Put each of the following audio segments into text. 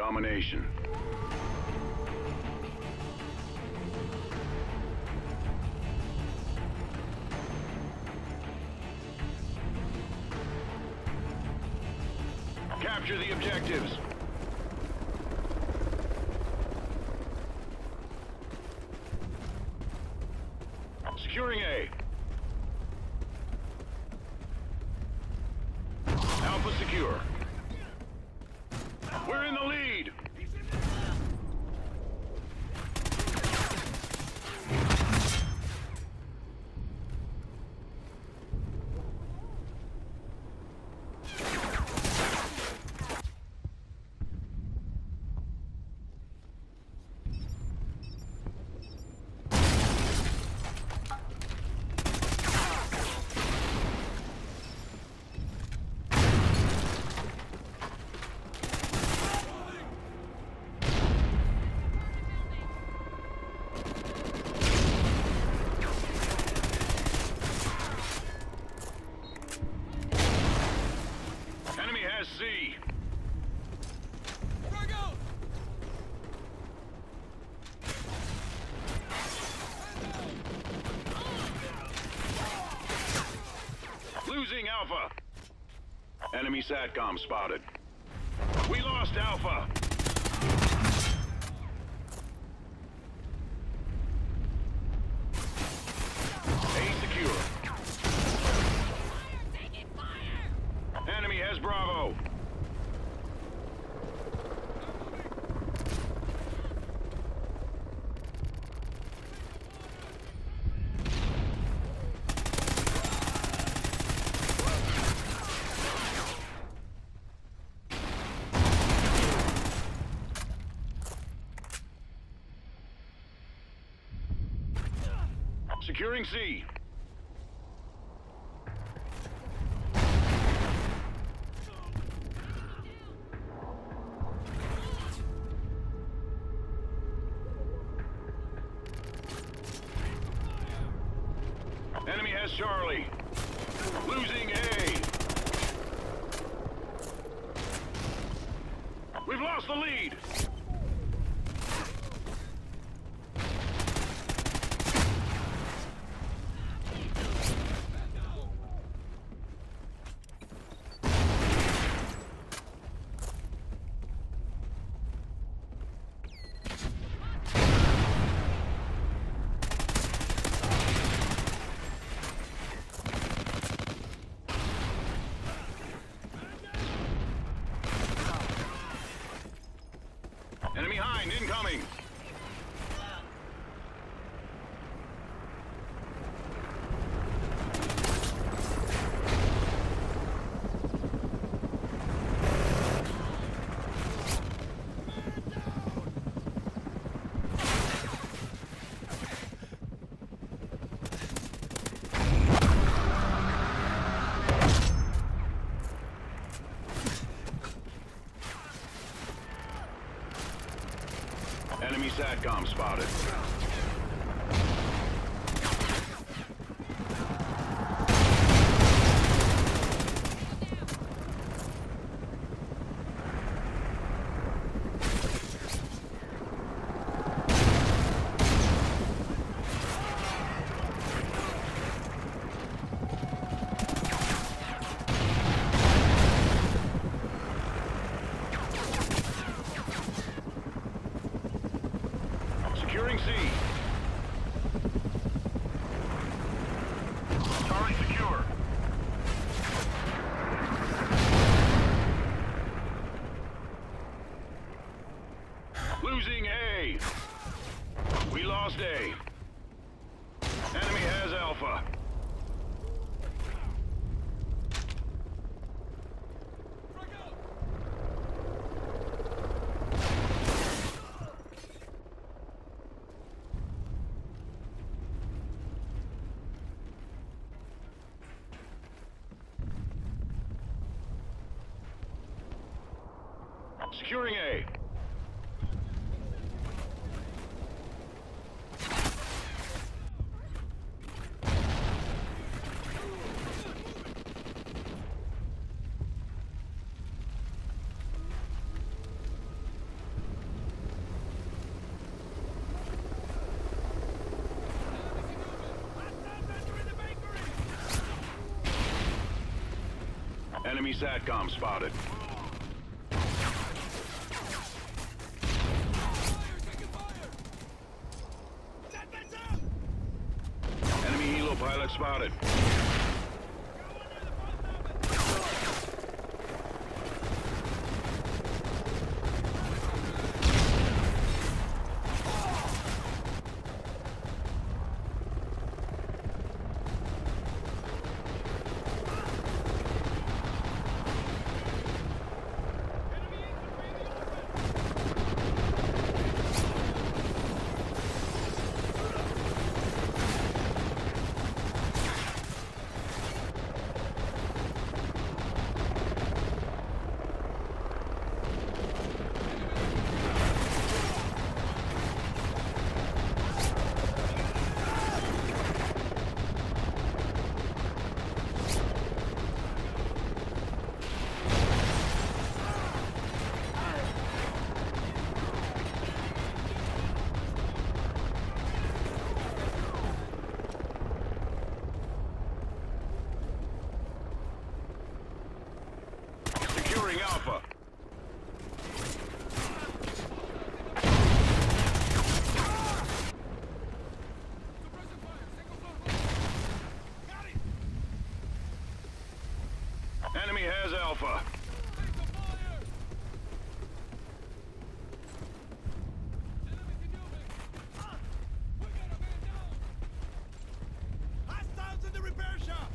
domination. Capture the objectives. Securing A. Alpha secure. We're in the lead. C. Losing Alpha. Enemy SATCOM spotted. We lost Alpha. A secure. Enemy has Bravo. Securing C. Enemy has Charlie. Losing A. We've lost the lead. Enemy Hind incoming. Enemy SATCOM spotted. Securing C. Charlie secure. Losing A. We lost A. Enemy has Alpha. Securing A. Enemy SATCOM spotted. Enemy helo pilot spotted. Securing Alpha. Enemy has Alpha. Hostiles in the repair shop!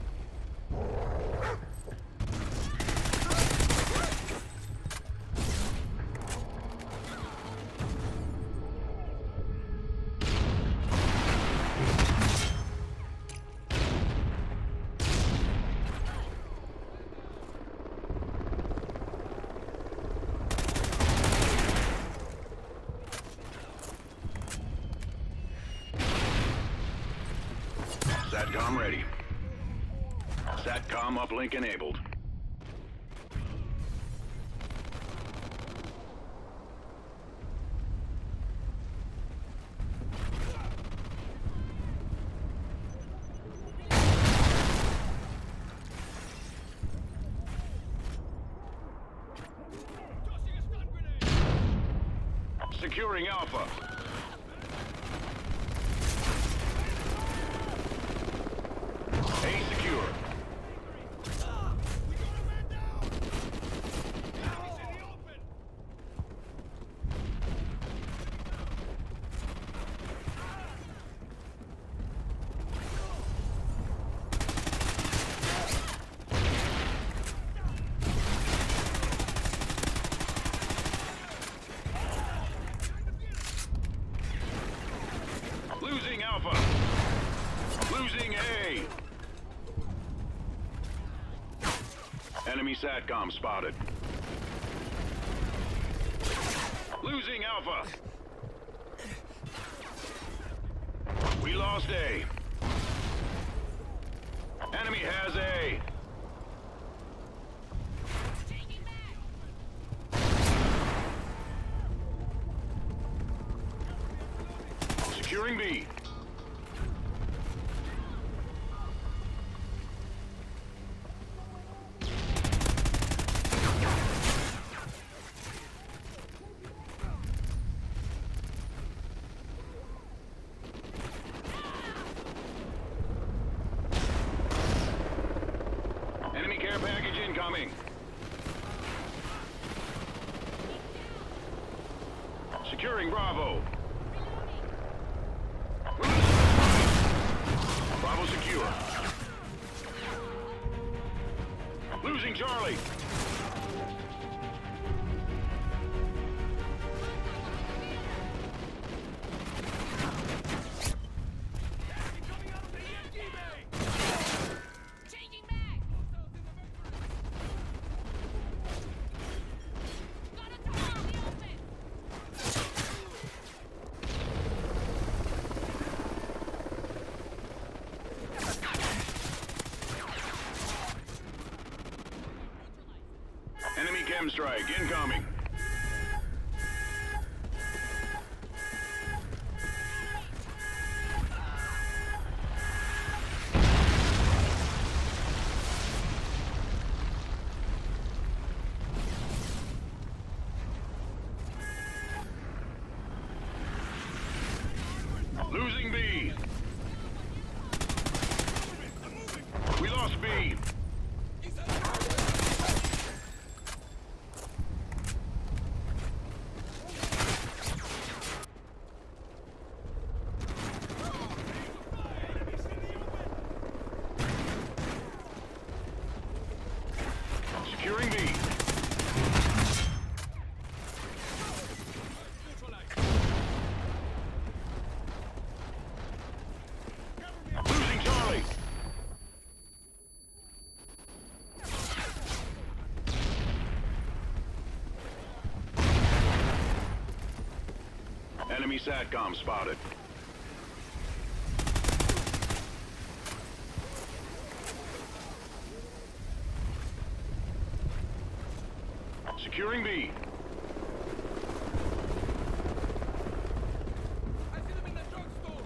SATCOM ready. SATCOM uplink enabled. Tossing a stun grenade! Securing Alpha. A secure. We got a man down! Enemies in the open! Losing Alpha. Losing A. Enemy SATCOM spotted. Losing Alpha. We lost A. Enemy has A. Securing B. Enemy care package incoming. Securing Bravo. Bravo secure. Losing Charlie. Coming out of the EMP bay! Changing back! Got a door in the open! Enemy chem strike incoming. Enemy SATCOM spotted. Securing B. I see them in the drugstore.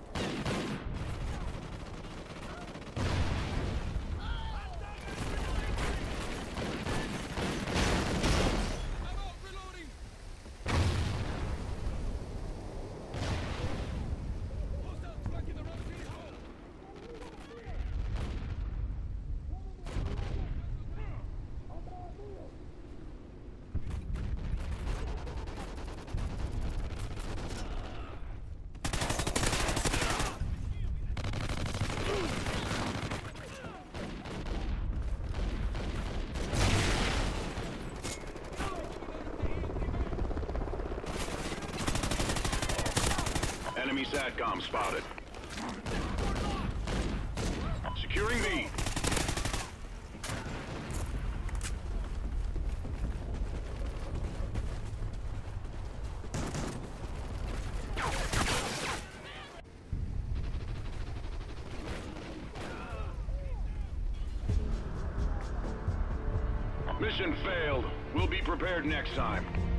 I'm out reloading. Hostiles tracking the wrong vehicle. Enemy SATCOM spotted. Securing B. Mission failed. We'll be prepared next time.